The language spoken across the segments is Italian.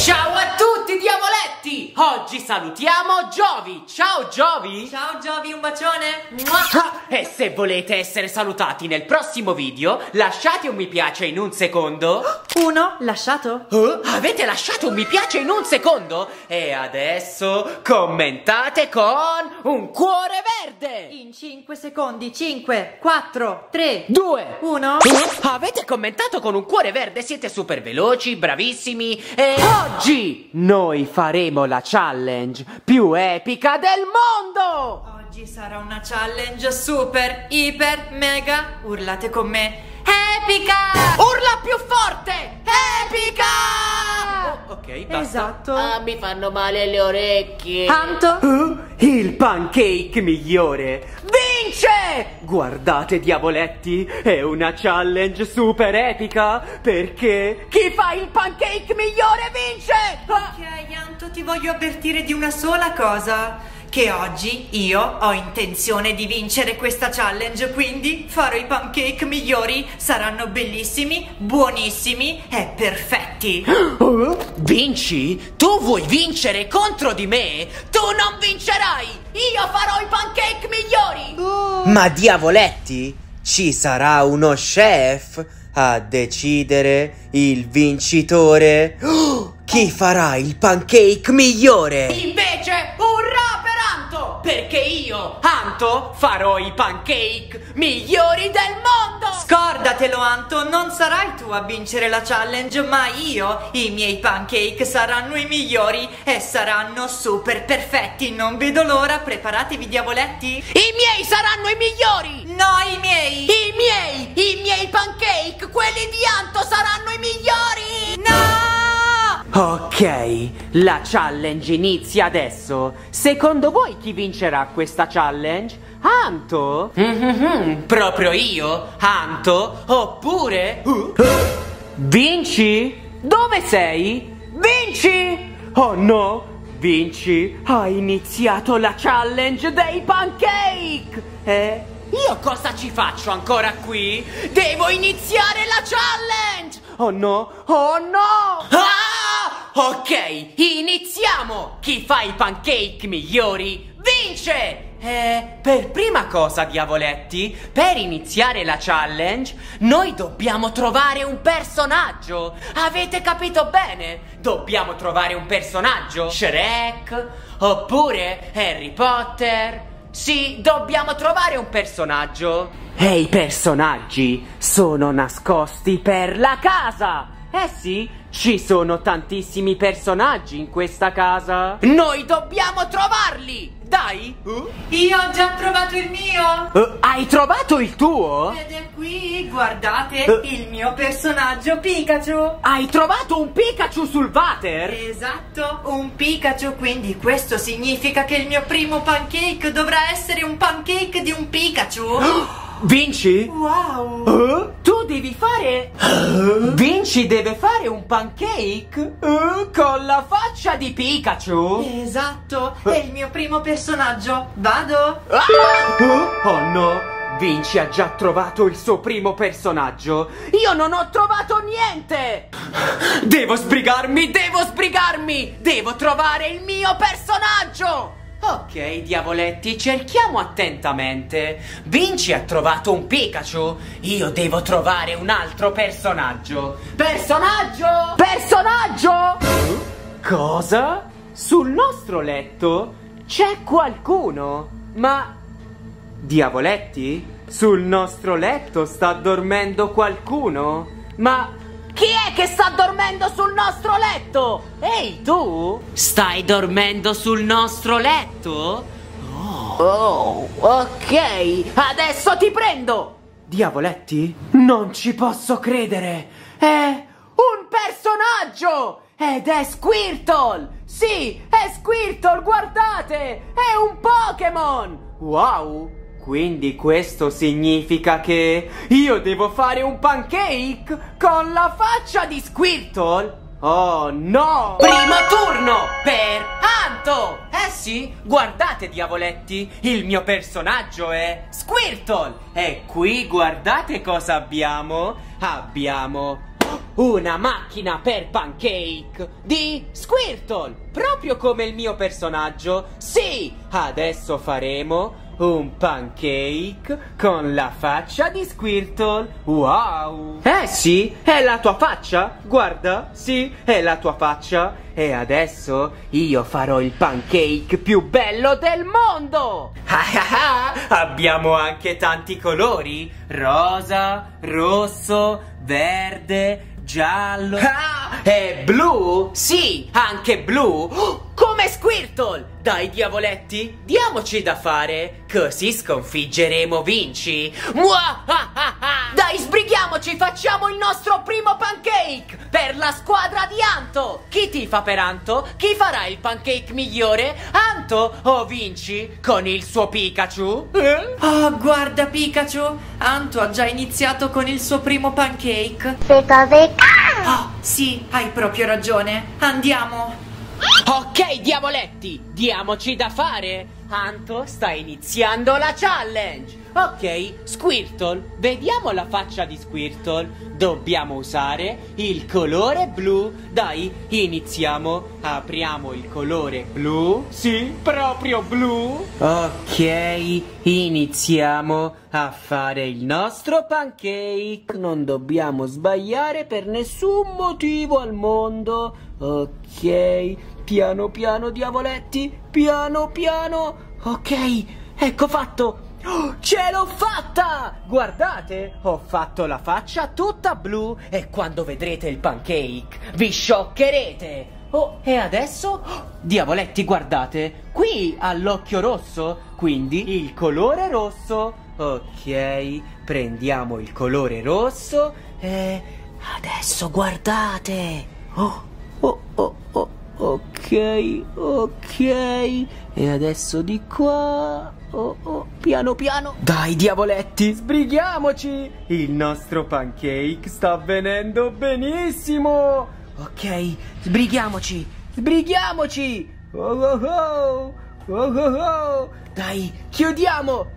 Ciao a tutti diavoletti! Oggi salutiamo Giovi! Ciao Giovi! Ciao Giovi, un bacione! E se volete essere salutati nel prossimo video, lasciate un mi piace in un secondo. Uno, lasciato? Avete lasciato un mi piace in un secondo? E adesso commentate con un cuore verde! In 5 secondi, 5, 4, 3, 2, 1. Avete commentato con un cuore verde, siete super veloci, bravissimi. E oggi noi faremo la challenge più epica del mondo! Oggi sarà una challenge super, iper, mega, urlate con me, epica! Urla più forte! Epica! Ok, basta. Esatto. Mi fanno male le orecchie. Tanto? Il pancake migliore vince! Guardate diavoletti, è una challenge super epica perché chi fa il pancake migliore vince! Ok, Anto, ti voglio avvertire di una sola cosa. Che oggi io ho intenzione di vincere questa challenge, quindi farò i pancake migliori, saranno bellissimi, buonissimi e perfetti. Vinci? Tu vuoi vincere contro di me? Tu non vincerai! Io farò i pancake migliori! Ma diavoletti, ci sarà uno chef a decidere il vincitore? Chi farà il pancake migliore? Invece, urrà per Anto! Perché io, Anto, farò i pancake migliori del mondo! Scordatelo, Anto, non sarai tu a vincere la challenge, ma io. I miei pancake saranno i migliori e saranno super perfetti. Non vedo l'ora, preparatevi diavoletti. I miei saranno i migliori! No, i miei! I miei pancake, quelli di Anto saranno i migliori! No! Ok, la challenge inizia adesso. Secondo voi chi vincerà questa challenge? Anto? Proprio io? Anto? Oppure? Vinci? Dove sei? Vinci? Oh no! Vinci ha iniziato la challenge dei pancake! Io cosa ci faccio ancora qui? Devo iniziare la challenge! Oh no! Oh no! Ok, iniziamo! Chi fa i pancake migliori vince! Per prima cosa, diavoletti, per iniziare la challenge, noi dobbiamo trovare un personaggio! Avete capito bene? Dobbiamo trovare un personaggio! Shrek? Oppure Harry Potter? Sì, dobbiamo trovare un personaggio! E i personaggi sono nascosti per la casa! Eh sì, ci sono tantissimi personaggi in questa casa! Noi dobbiamo trovarli! Dai! Io ho già trovato il mio! Hai trovato il tuo? Ed è qui, guardate, il mio personaggio Pikachu! Hai trovato un Pikachu sul water? Esatto, un Pikachu, quindi questo significa che il mio primo pancake dovrà essere un pancake di un Pikachu! Vinci? Wow! Tu devi fare... Vinci deve fare un pancake con la faccia di Pikachu? Esatto, è il mio primo personaggio. Vado? Oh no! Vinci ha già trovato il suo primo personaggio. Io non ho trovato niente! Devo sbrigarmi, devo sbrigarmi! Devo trovare il mio personaggio! Ok, diavoletti, cerchiamo attentamente. Vinci ha trovato un Pikachu. Io devo trovare un altro personaggio. Personaggio! Personaggio! Cosa? Sul nostro letto c'è qualcuno. Ma... diavoletti? Sul nostro letto sta dormendo qualcuno? Ma... chi è che sta dormendo sul nostro letto? Ehi, tu? Stai dormendo sul nostro letto? Oh, ok. Adesso ti prendo. Diavoletti? Non ci posso credere. È un personaggio. Ed è Squirtle. Sì, è Squirtle, guardate. È un Pokémon. Wow. Quindi questo significa che io devo fare un pancake con la faccia di Squirtle? Oh no! Primo turno per Anto! Eh sì, guardate diavoletti, il mio personaggio è Squirtle! E qui guardate cosa abbiamo. Abbiamo una macchina per pancake di Squirtle, proprio come il mio personaggio. Sì, adesso faremo un pancake con la faccia di Squirtle. Wow! Sì, è la tua faccia. Guarda, sì, è la tua faccia. E adesso io farò il pancake più bello del mondo. Abbiamo anche tanti colori: rosa, rosso, verde, giallo e blu. Sì, anche blu, come Squirtle. Dai diavoletti, diamoci da fare, così sconfiggeremo Vinci. Dai, sbrighiamoci, facciamo il nostro primo pancake per la squadra di Anto. Chi tifa per Anto? Chi farà il pancake migliore? Anto o Vinci con il suo Pikachu? Oh, guarda Pikachu, Anto ha già iniziato con il suo primo pancake. Oh, sì, hai proprio ragione. Andiamo. Ok diavoletti, diamoci da fare. Anto sta iniziando la challenge. Ok, Squirtle, vediamo la faccia di Squirtle. Dobbiamo usare il colore blu. Dai, iniziamo. Apriamo il colore blu. Sì, proprio blu. Ok, iniziamo a fare il nostro pancake. Non dobbiamo sbagliare per nessun motivo al mondo. Ok, piano piano diavoletti, piano piano. Ok, ecco fatto. Ce l'ho fatta! Guardate, ho fatto la faccia tutta blu e quando vedrete il pancake vi scioccherete. Oh, e adesso? Diavoletti, guardate, qui ha l'occhio rosso, quindi il colore rosso. Ok, prendiamo il colore rosso e adesso guardate. Ok, ok. E adesso di qua. Piano piano. Dai diavoletti, sbrighiamoci. Il nostro pancake sta avvenendo benissimo. Ok, sbrighiamoci. Sbrighiamoci. Dai, chiudiamo.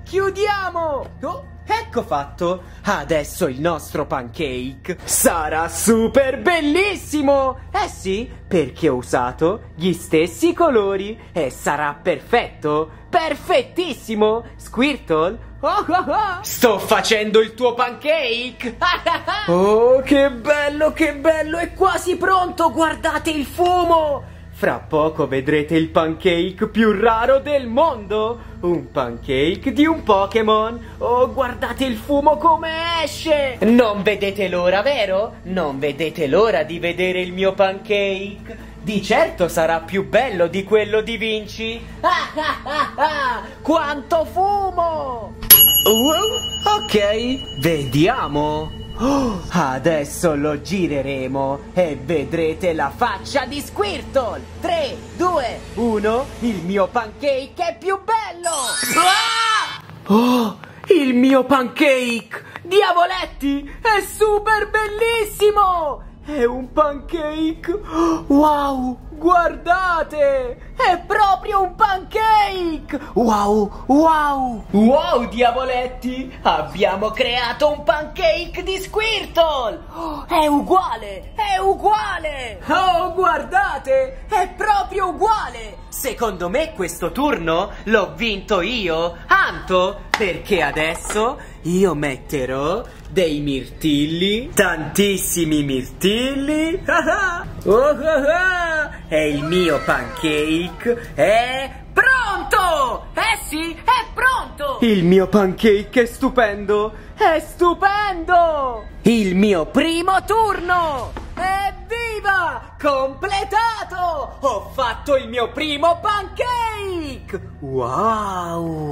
Ecco fatto. Adesso il nostro pancake sarà super bellissimo. Sì, perché ho usato gli stessi colori e sarà perfetto. Perfettissimo. Squirtle, sto facendo il tuo pancake. Oh, che bello, è quasi pronto. Guardate il fumo. Fra poco vedrete il pancake più raro del mondo. Un pancake di un Pokémon. Oh, guardate il fumo come esce. Non vedete l'ora, vero? Non vedete l'ora di vedere il mio pancake. Di certo sarà più bello di quello di Vinci. Quanto fumo. Ok, vediamo. Adesso lo gireremo e vedrete la faccia di Squirtle. 3, 2, 1. Il mio pancake è più bello. Oh, il mio pancake. Diavoletti, è super bellissimo. È un pancake. Wow, guardate, è proprio un pancake. Wow, diavoletti, abbiamo creato un pancake di Squirtle. È uguale. Oh, guardate, è proprio uguale. Secondo me questo turno l'ho vinto io, Anto, perché adesso io metterò dei mirtilli, tantissimi mirtilli. E il mio pancake è pronto! Sì, è pronto! Il mio pancake è stupendo! Il mio primo turno! Evviva! Completato! Ho fatto il mio primo pancake! Wow!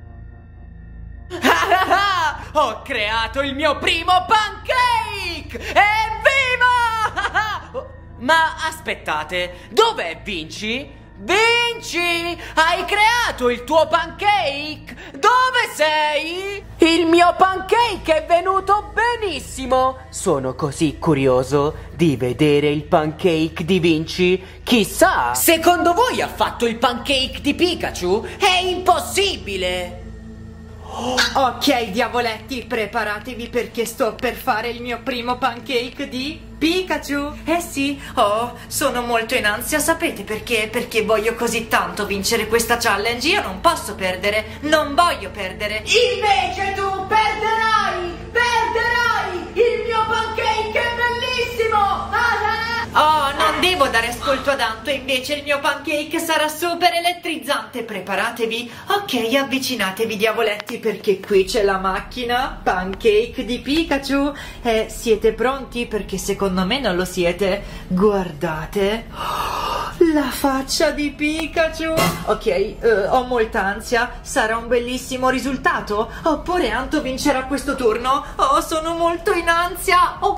Ho creato il mio primo pancake! Evviva! Ma aspettate, dov'è Vinci? Vinci, hai creato il tuo pancake? Dove sei? Il mio pancake è venuto benissimo. Sono così curioso di vedere il pancake di Vinci. Chissà, secondo voi ha fatto il pancake di Pikachu? È impossibile. Ok, diavoletti, preparatevi perché sto per fare il mio primo pancake di Pikachu. Eh sì, sono molto in ansia, sapete perché? Perché voglio così tanto vincere questa challenge. Io non posso perdere, non voglio perdere. Invece tu perderai! Perderai! Il mio pancake è bellissimo! Oh, non devo dare ascolto ad Anto, invece il mio pancake sarà super elettrizzante. Preparatevi. Ok, avvicinatevi, diavoletti, perché qui c'è la macchina pancake di Pikachu. Siete pronti? Perché secondo me non lo siete. Guardate. La faccia di Pikachu. Ok, ho molta ansia. Sarà un bellissimo risultato? Oppure Anto vincerà questo turno? Oh, sono molto in ansia. Oh.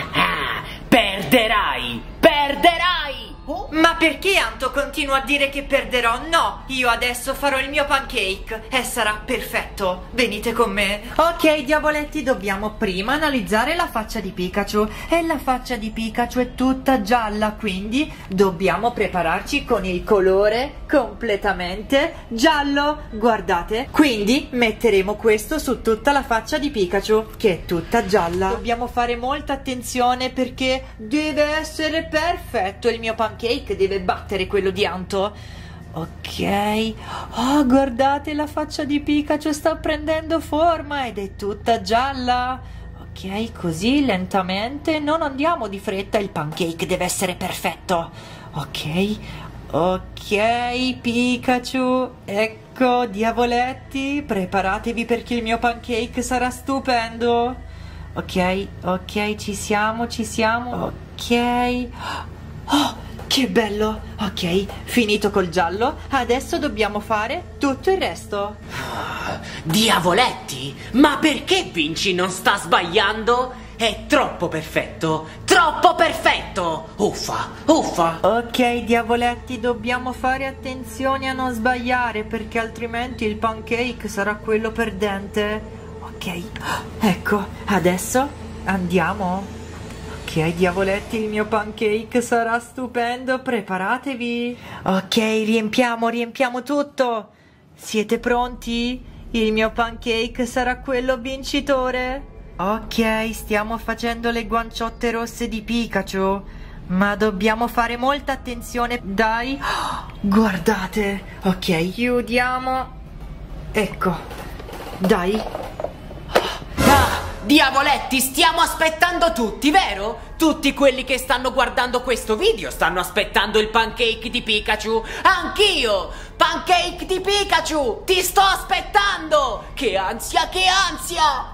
Perderai! Perderai! Ma perché Anto continua a dire che perderò? No, io adesso farò il mio pancake e sarà perfetto. Venite con me. Ok, diavoletti, dobbiamo prima analizzare la faccia di Pikachu. E la faccia di Pikachu è tutta gialla, quindi dobbiamo prepararci con il colore completamente giallo. Guardate, quindi metteremo questo su tutta la faccia di Pikachu, che è tutta gialla. Dobbiamo fare molta attenzione perché deve essere perfetto il mio pancake. Deve battere quello di Anto. Ok. Oh, guardate, la faccia di Pikachu sta prendendo forma ed è tutta gialla. Ok, così lentamente. Non andiamo di fretta, il pancake deve essere perfetto. Ok. Ok, Pikachu. Ecco, diavoletti, preparatevi perché il mio pancake sarà stupendo. Ok, ok, ci siamo, ci siamo. Ok. Oh, che bello! Ok, finito col giallo, adesso dobbiamo fare tutto il resto. Diavoletti, ma perché Vinci non sta sbagliando? È troppo perfetto! Troppo perfetto! Uffa, uffa! Ok, diavoletti, dobbiamo fare attenzione a non sbagliare perché altrimenti il pancake sarà quello perdente. Ok, ecco, adesso andiamo. Ok, diavoletti, il mio pancake sarà stupendo, preparatevi. Ok, riempiamo tutto. Siete pronti? Il mio pancake sarà quello vincitore. Ok, stiamo facendo le guanciotte rosse di Pikachu, ma dobbiamo fare molta attenzione, dai. Guardate, ok, chiudiamo. Ecco, dai. Diavoletti, stiamo aspettando tutti, vero? Tutti quelli che stanno guardando questo video stanno aspettando il pancake di Pikachu. Anch'io! Pancake di Pikachu! Ti sto aspettando! Che ansia, che ansia!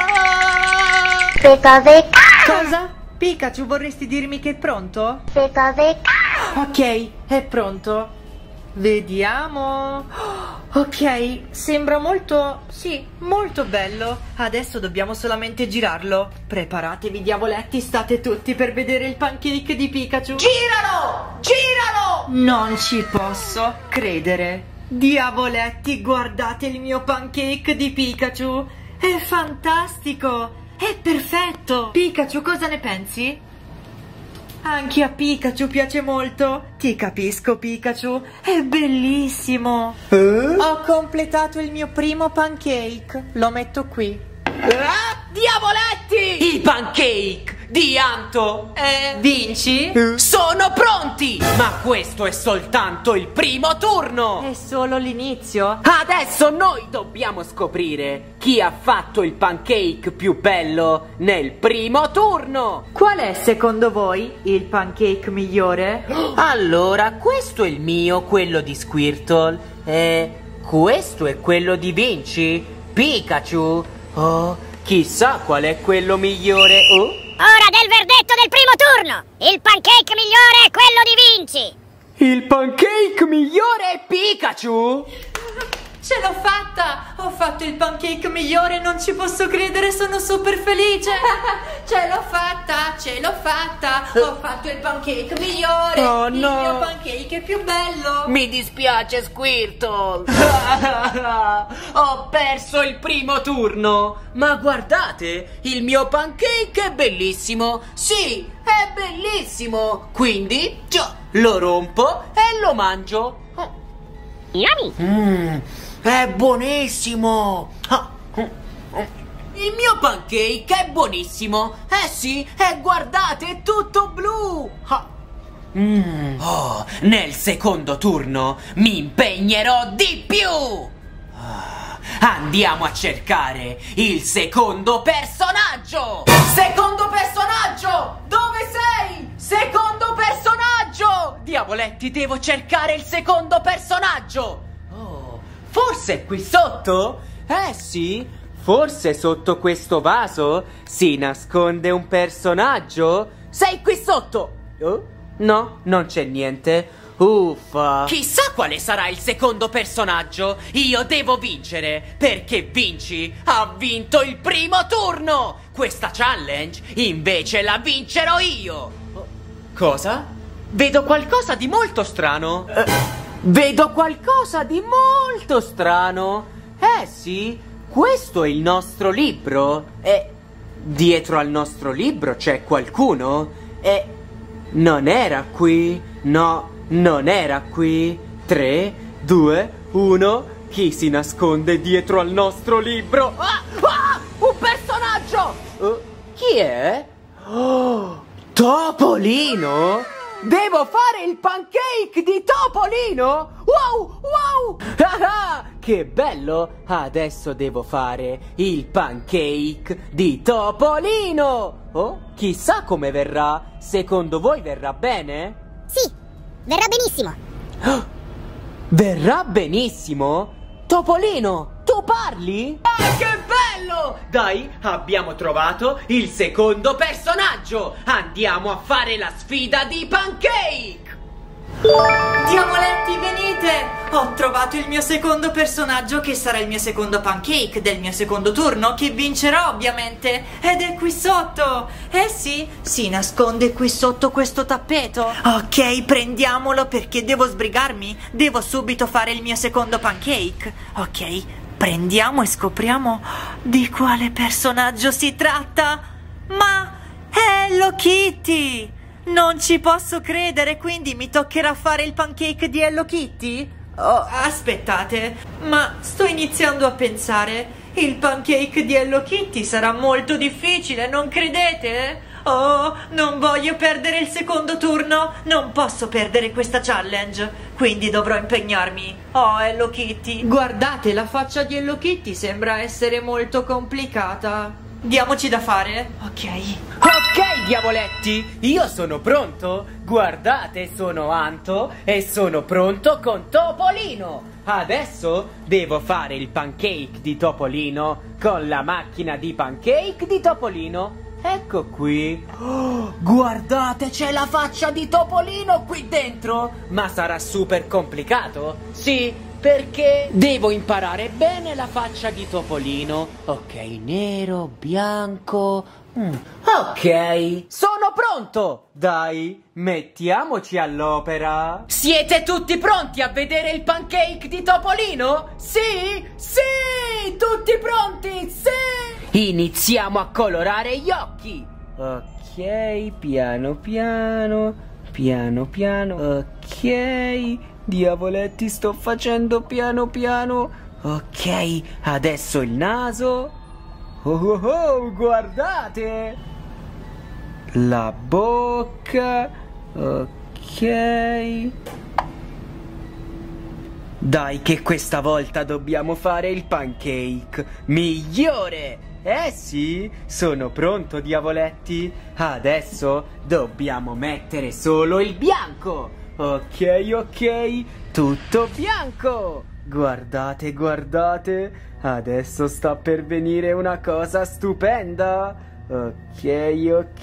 Cosa? Pikachu, vorresti dirmi che è pronto? Ok, è pronto. Vediamo. Ok, sembra molto, sì, molto bello. Adesso dobbiamo solamente girarlo. Preparatevi, diavoletti, state tutti per vedere il pancake di Pikachu. Giralo! Giralo! Non ci posso credere. Diavoletti, guardate il mio pancake di Pikachu. È fantastico! È perfetto! Pikachu, cosa ne pensi? Anche a Pikachu piace molto. Ti capisco, Pikachu. È bellissimo. Ho completato il mio primo pancake. Lo metto qui. Diavoletti! I pancake di Anto Vinci? sono pronti! Ma questo è soltanto il primo turno! È solo l'inizio. Adesso noi dobbiamo scoprire chi ha fatto il pancake più bello nel primo turno! Qual è secondo voi il pancake migliore? Allora, questo è il mio, quello di Squirtle. E questo è quello di Vinci? Pikachu? Oh, chissà qual è quello migliore. Oh? Ora del verdetto del primo turno! Il pancake migliore è quello di Vinci! Il pancake migliore è Pikachu? Ce l'ho fatta! Ho fatto il pancake migliore, non ci posso credere, sono super felice! Ce l'ho fatta, ce l'ho fatta! Ho fatto il pancake migliore! Oh, il no. mio pancake è più bello! Mi dispiace, Squirtle. Ho perso il primo turno. Ma guardate, il mio pancake è bellissimo. Sì, è bellissimo. Quindi, già, lo rompo e lo mangio. Yummy! è buonissimo! Il mio pancake è buonissimo! Eh sì, guardate, è tutto blu! Oh, nel secondo turno mi impegnerò di più! Andiamo a cercare il secondo personaggio! Secondo personaggio! Dove sei? Secondo personaggio! Diavoletti, devo cercare il secondo personaggio! Oh, forse è qui sotto? Sì, forse sotto questo vaso si nasconde un personaggio? Sei qui sotto! Oh, no, non c'è niente. Uffa! Chissà quale sarà il secondo personaggio! Io devo vincere! Perché Vinci ha vinto il primo turno! Questa challenge invece la vincerò io! Cosa? Vedo qualcosa di molto strano! Vedo qualcosa di molto strano! Sì, questo è il nostro libro! E dietro al nostro libro c'è qualcuno? E non era qui? No! Non era qui. 3, 2, 1. Chi si nasconde dietro al nostro libro? Un personaggio! Chi è? Topolino? Devo fare il pancake di Topolino? Wow, wow! Che bello! Adesso devo fare il pancake di Topolino! Oh, chissà come verrà. Secondo voi verrà bene? Sì. Verrà benissimo. Verrà benissimo? Topolino, tu parli? Che bello! Dai, abbiamo trovato il secondo personaggio. Andiamo a fare la sfida di pancake. Diavoletti, venite! Ho trovato il mio secondo personaggio, che sarà il mio secondo pancake del mio secondo turno, che vincerò ovviamente. Ed è qui sotto. Sì, si nasconde qui sotto questo tappeto. Ok, prendiamolo perché devo sbrigarmi. Devo subito fare il mio secondo pancake. Ok, prendiamo e scopriamo di quale personaggio si tratta. Ma è Hello Kitty! Non ci posso credere, quindi mi toccherà fare il pancake di Hello Kitty? Oh, aspettate, ma sto iniziando a pensare, il pancake di Hello Kitty sarà molto difficile, non credete? Oh, non voglio perdere il secondo turno, non posso perdere questa challenge, quindi dovrò impegnarmi. Oh, Hello Kitty, guardate, la faccia di Hello Kitty sembra essere molto complicata. Diamoci da fare? Ok. Ok, diavoletti, io sono pronto. Guardate, sono Anto e sono pronto con Topolino. Adesso devo fare il pancake di Topolino con la macchina di pancake di Topolino. Ecco qui. Guardate, c'è la faccia di Topolino qui dentro. Ma sarà super complicato? Sì, perché devo imparare bene la faccia di Topolino. Ok, nero, bianco. Ok, sono pronto. Dai, mettiamoci all'opera. Siete tutti pronti a vedere il pancake di Topolino? Sì, sì, tutti pronti, sì. Iniziamo a colorare gli occhi. Ok, piano piano, piano piano. Ok, diavoletti, sto facendo piano piano. Ok, adesso il naso. Oh, guardate! La bocca. Ok. Dai che questa volta dobbiamo fare il pancake migliore! Sì, sono pronto, diavoletti. Adesso dobbiamo mettere solo il bianco. Ok, tutto bianco. Guardate, guardate. Adesso sta per venire una cosa stupenda. Ok.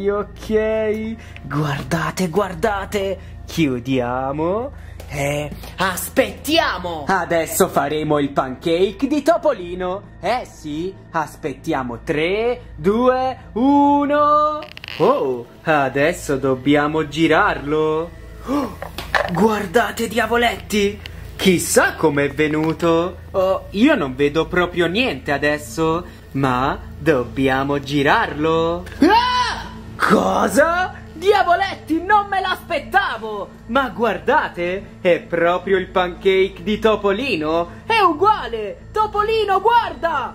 Guardate, guardate. Chiudiamo e aspettiamo. Adesso faremo il pancake di Topolino. Sì, aspettiamo. 3, 2, 1. Oh, adesso dobbiamo girarlo. Guardate, diavoletti. Chissà com'è venuto. Io non vedo proprio niente adesso. Ma dobbiamo girarlo. Cosa? Diavoletti, non me l'aspettavo! Ma guardate, è proprio il pancake di Topolino! È uguale! Topolino, guarda!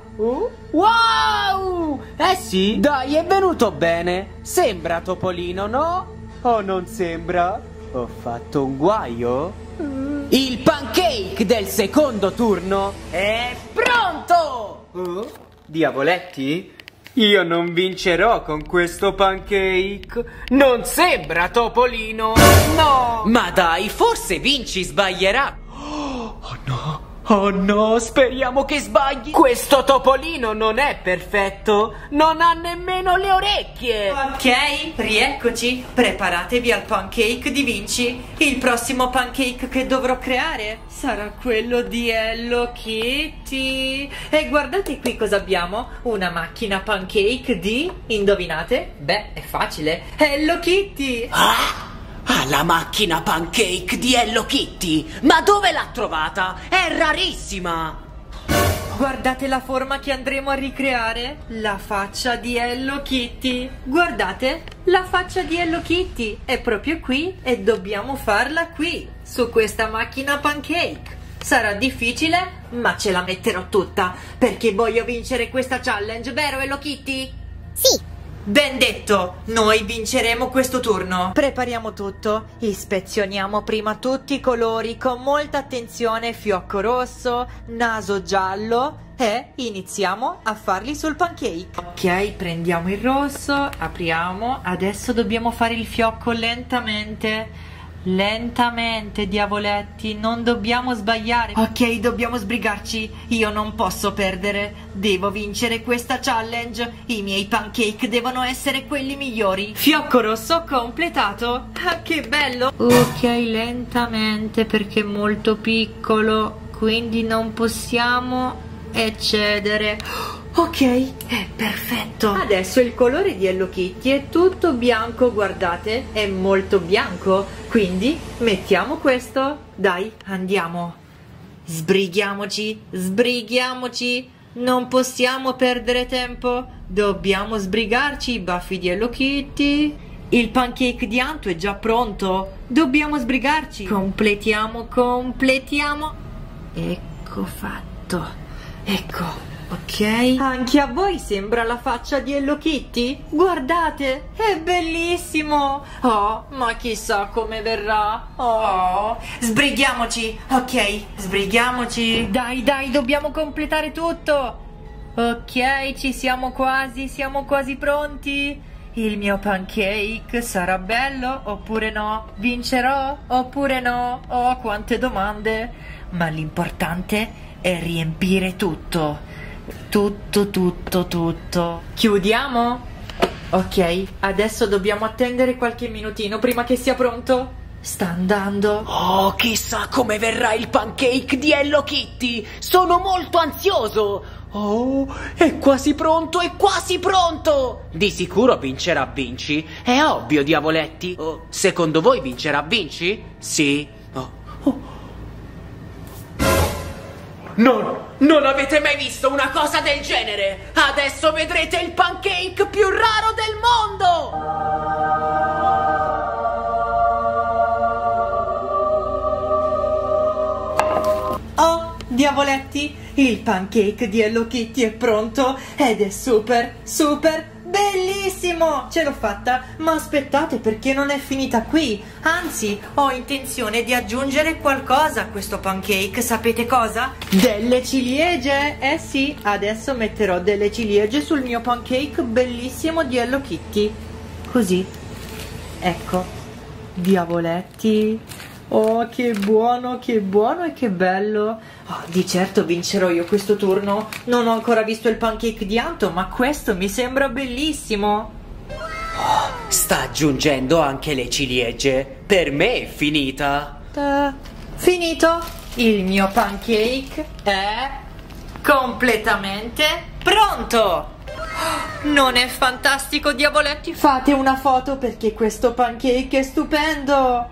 Wow! Eh sì, dai, è venuto bene! Sembra Topolino, no? O non sembra? Ho fatto un guaio? Il pancake del secondo turno è pronto! Diavoletti? Io non vincerò con questo pancake. Non sembra Topolino. No. Ma dai, forse Vinci sbaglierà. Oh no. Oh no, speriamo che sbagli. Questo Topolino non è perfetto. Non ha nemmeno le orecchie. Ok, rieccoci. Preparatevi al pancake di Vinci. Il prossimo pancake che dovrò creare sarà quello di Hello Kitty. E guardate qui cosa abbiamo. Una macchina pancake di... Indovinate? Beh, è facile. Hello Kitty. La macchina pancake di Hello Kitty. Ma dove l'ha trovata? È rarissima. Guardate la forma che andremo a ricreare. La faccia di Hello Kitty. Guardate, la faccia di Hello Kitty è proprio qui e dobbiamo farla qui, su questa macchina pancake. Sarà difficile, ma ce la metterò tutta, perché voglio vincere questa challenge, vero Hello Kitty? Sì. Ben detto, noi vinceremo questo turno. Prepariamo tutto, ispezioniamo prima tutti i colori con molta attenzione, fiocco rosso, naso giallo e iniziamo a farli sul pancake. Ok, prendiamo il rosso, apriamo, adesso dobbiamo fare il fiocco lentamente. Lentamente, diavoletti, non dobbiamo sbagliare. Ok, dobbiamo sbrigarci. Io non posso perdere. Devo vincere questa challenge. I miei pancake devono essere quelli migliori. Fiocco rosso completato. Ah, che bello. Ok, lentamente perché è molto piccolo, quindi non possiamo eccedere. Ok, è perfetto. Adesso il colore di Hello Kitty è tutto bianco, guardate, è molto bianco. Quindi mettiamo questo. Dai, andiamo. Sbrighiamoci, sbrighiamoci. Non possiamo perdere tempo. Dobbiamo sbrigarci. I baffi di Hello Kitty. Il pancake di Anto è già pronto. Dobbiamo sbrigarci. Completiamo, completiamo. Ecco fatto. Ecco. Ok, anche a voi sembra la faccia di Hello Kitty? Guardate, è bellissimo. Oh, ma chissà come verrà. Oh, sbrighiamoci. Ok, sbrighiamoci. Dai, dai, dobbiamo completare tutto. Ok, ci siamo quasi pronti. Il mio pancake sarà bello oppure no? Vincerò oppure no? Oh, quante domande. Ma l'importante è riempire tutto. Tutto. Chiudiamo? Ok, adesso dobbiamo attendere qualche minutino prima che sia pronto. Sta andando. Oh, chissà come verrà il pancake di Hello Kitty. Sono molto ansioso. Oh, è quasi pronto, è quasi pronto. Di sicuro vincerà Vinci. È ovvio, diavoletti. Oh, secondo voi vincerà Vinci? Sì. Non avete mai visto una cosa del genere! Adesso vedrete il pancake più raro del mondo! Oh, diavoletti, il pancake di Hello Kitty è pronto ed è super bellissimo! Ce l'ho fatta, ma aspettate perché non è finita qui. Anzi, ho intenzione di aggiungere qualcosa a questo pancake. Sapete cosa? Delle ciliegie! Eh sì, adesso metterò delle ciliegie sul mio pancake bellissimo di Hello Kitty. Così. Ecco. Diavoletti. Oh, che buono e che bello. Oh, di certo vincerò io questo turno. Non ho ancora visto il pancake di Anto, ma questo mi sembra bellissimo. Oh, sta aggiungendo anche le ciliegie. Per me è finita. Finito. Il mio pancake è completamente pronto. Non è fantastico, diavoletti? Fate una foto perché questo pancake è stupendo.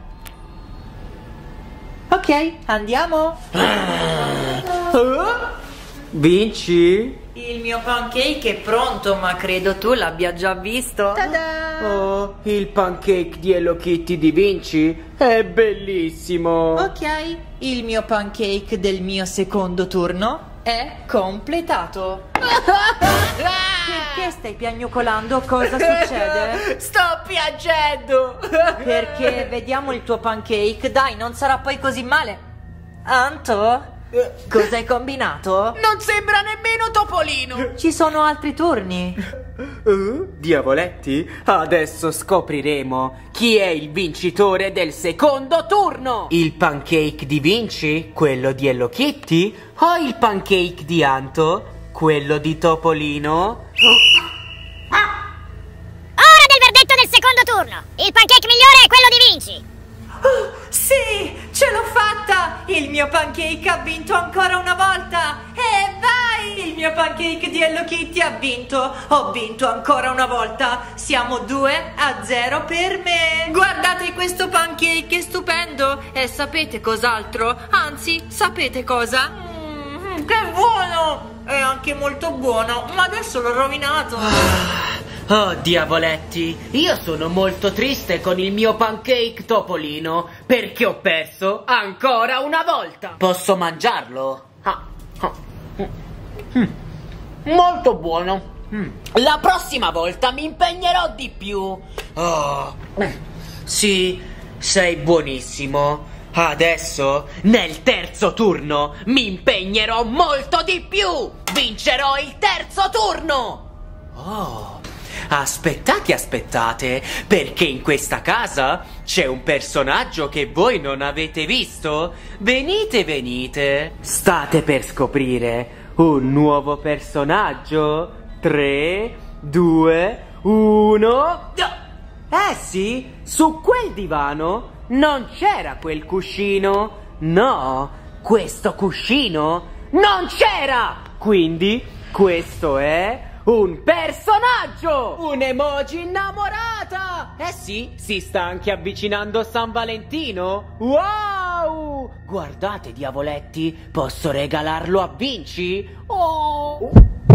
Ok, andiamo. Vinci? Il mio pancake è pronto, ma credo tu l'abbia già visto. Ta-da! Oh, il pancake di Hello Kitty di Vinci è bellissimo. Ok, il mio pancake del mio secondo turno è completato. Perché stai piagnucolando? Cosa succede? Sto piangendo. Perché vediamo il tuo pancake. Dai, non sarà poi così male. Anto? Cosa hai combinato? Non sembra nemmeno Topolino. Ci sono altri turni. Diavoletti, adesso scopriremo chi è il vincitore del secondo turno. Il pancake di Vinci, quello di Hello Kitty, o il pancake di Anto, quello di Topolino? Ora del verdetto del secondo turno. Il pancake migliore è quello di Vinci. Sì, ce l'ho fatta! Il mio pancake ha vinto ancora una volta! E vai! Il mio pancake di Hello Kitty ha vinto! Ho vinto ancora una volta! Siamo 2-0 per me! Guardate questo pancake, è stupendo! E sapete cos'altro? Anzi, sapete cosa? Che buono! È anche molto buono, ma adesso l'ho rovinato! Oh, diavoletti, io sono molto triste con il mio pancake Topolino perché ho perso ancora una volta. Posso mangiarlo? Molto buono. La prossima volta mi impegnerò di più. Oh, sì, sei buonissimo. Adesso, nel terzo turno, mi impegnerò molto di più. Vincerò il terzo turno. Oh. Aspettate, perché in questa casa c'è un personaggio che voi non avete visto. Venite. State per scoprire un nuovo personaggio. 3, 2, 1. Sì, su quel divano non c'era quel cuscino. No, questo cuscino non c'era. Quindi questo è un personaggio! Un emoji innamorata! Sì, si sta anche avvicinando San Valentino! Wow! Guardate, diavoletti, posso regalarlo a Vinci? Oh!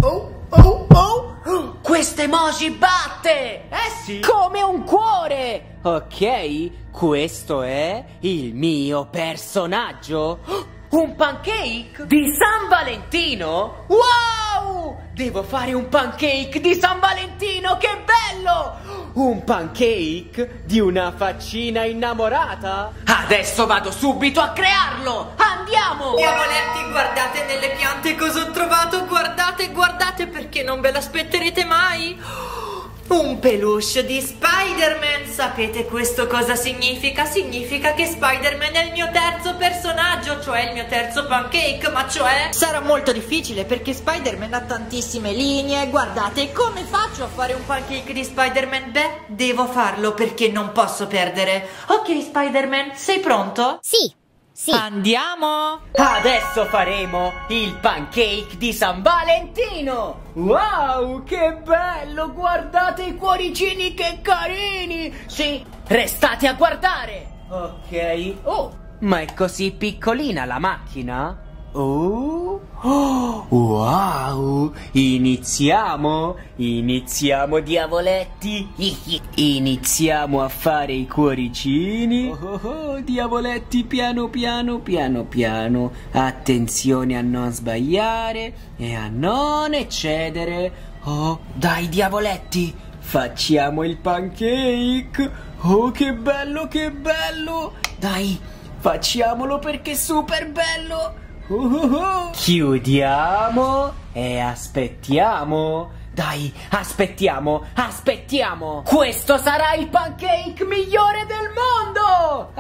Questo emoji batte! Sì! Come un cuore! Ok, questo è il mio personaggio! Un pancake di San Valentino? Wow! Devo fare un pancake di San Valentino, che bello! Un pancake di una faccina innamorata? Adesso vado subito a crearlo! Andiamo! Diavoletti, guardate nelle piante cosa ho trovato! Guardate, perché non ve l'aspetterete mai! Un peluche di Spider-Man! Sapete questo cosa significa? Significa che Spider-Man è il mio terzo personaggio, cioè il mio terzo pancake, ma cioè... Sarà molto difficile perché Spider-Man ha tantissime linee. Guardate, come faccio a fare un pancake di Spider-Man? Beh, devo farlo perché non posso perdere. Ok, Spider-Man, sei pronto? Sì. Andiamo! Adesso faremo il pancake di San Valentino! Wow, che bello! Guardate i cuoricini, che carini! Sì, restate a guardare! Ok. Oh, ma è così piccolina la macchina? Oh, wow! Iniziamo, diavoletti! Iniziamo a fare i cuoricini. Diavoletti, piano piano. Attenzione a non sbagliare e a non eccedere. Oh, dai, diavoletti, facciamo il pancake. Oh, che bello! Dai, facciamolo perché è super bello. Chiudiamo e aspettiamo. Dai, aspettiamo. Questo sarà il pancake migliore del mondo.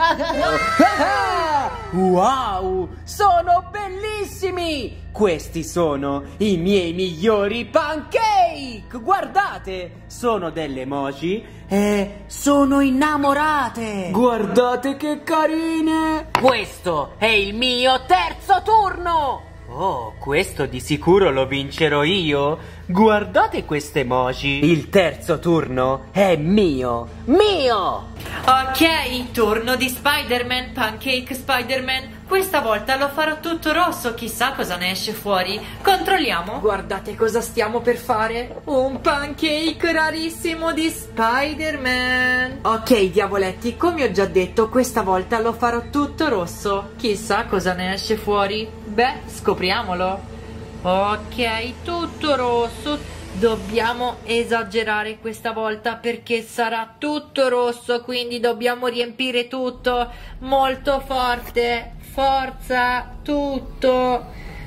Wow, sono bellissimi. Questi sono i miei migliori pancake. Guardate, sono delle emoji e sono innamorate. Guardate che carine. Questo è il mio terzo turno. Oh, questo di sicuro lo vincerò io. Guardate queste emoji. Il terzo turno è mio. Mio! Ok, turno di Spider-Man, Pancake Spider-Man. Questa volta lo farò tutto rosso, chissà cosa ne esce fuori. Controlliamo. Guardate cosa stiamo per fare. Un pancake rarissimo di Spider-Man. Ok, diavoletti, come ho già detto, questa volta lo farò tutto rosso. Chissà cosa ne esce fuori. Beh, scopriamolo. Ok, tutto rosso. Dobbiamo esagerare questa volta perché sarà tutto rosso, quindi dobbiamo riempire tutto molto forte. Forza, tutto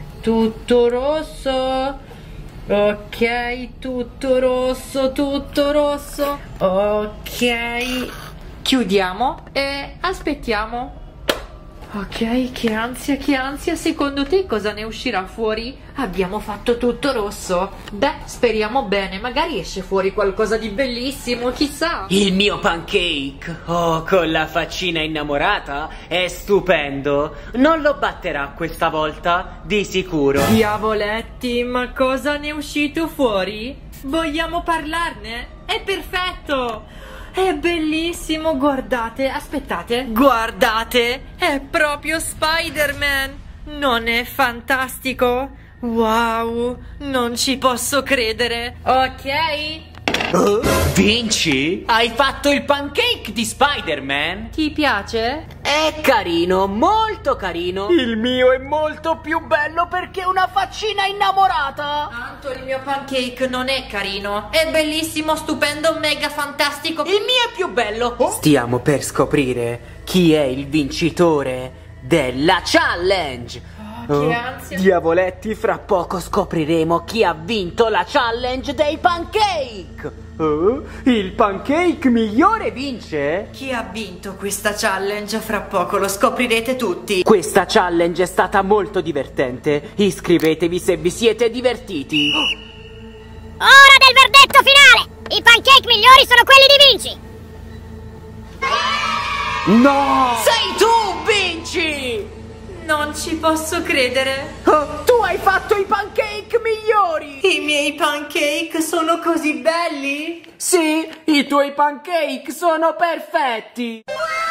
rosso. Ok, tutto rosso. Ok, chiudiamo e aspettiamo. Ok, che ansia, secondo te cosa ne uscirà fuori? Abbiamo fatto tutto rosso. Beh, speriamo bene, magari esce fuori qualcosa di bellissimo, chissà. Il mio pancake, oh, con la faccina innamorata, è stupendo. Non lo batterà questa volta, di sicuro. Diavoletti, ma cosa ne è uscito fuori? Vogliamo parlarne? È perfetto! È bellissimo, guardate, aspettate. Guardate, è proprio Spider-Man. Non è fantastico? Wow, non ci posso credere. Ok? Vinci? Hai fatto il pancake di Spider-Man? Ti piace? È carino, molto carino. Il mio è molto più bello perché è una faccina innamorata. Tanto il mio pancake non è carino. È bellissimo, stupendo, mega fantastico. Il mio è più bello. Stiamo per scoprire chi è il vincitore della challenge. Che ansia. Diavoletti, fra poco scopriremo chi ha vinto la challenge dei pancake. Il pancake migliore vince? Chi ha vinto questa challenge? Fra poco lo scoprirete tutti. Questa challenge è stata molto divertente. Iscrivetevi se vi siete divertiti. Ora del verdetto finale! I pancake migliori sono quelli di Vinci! No! Sei tu, vinci! Non ci posso credere. Tu hai fatto i pancake migliori! I miei pancake sono così belli? Sì, i tuoi pancake sono perfetti!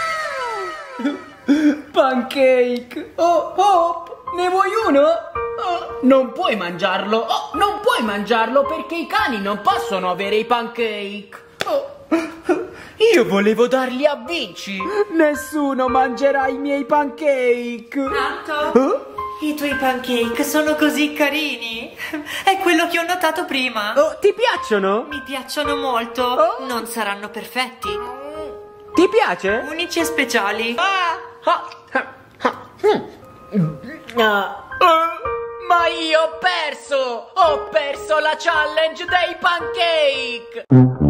Pancake! Oh, ne vuoi uno? Oh, non puoi mangiarlo! Oh, non puoi mangiarlo perché i cani non possono avere i pancake! Oh. Io volevo darli a Vinci! Nessuno mangerà i miei pancake! Tanto? I tuoi pancake sono così carini! È quello che ho notato prima! Oh, ti piacciono? Mi piacciono molto! Oh. Non saranno perfetti! Ti piace? Unici e speciali! Ma io ho perso! Ho perso la challenge dei pancake!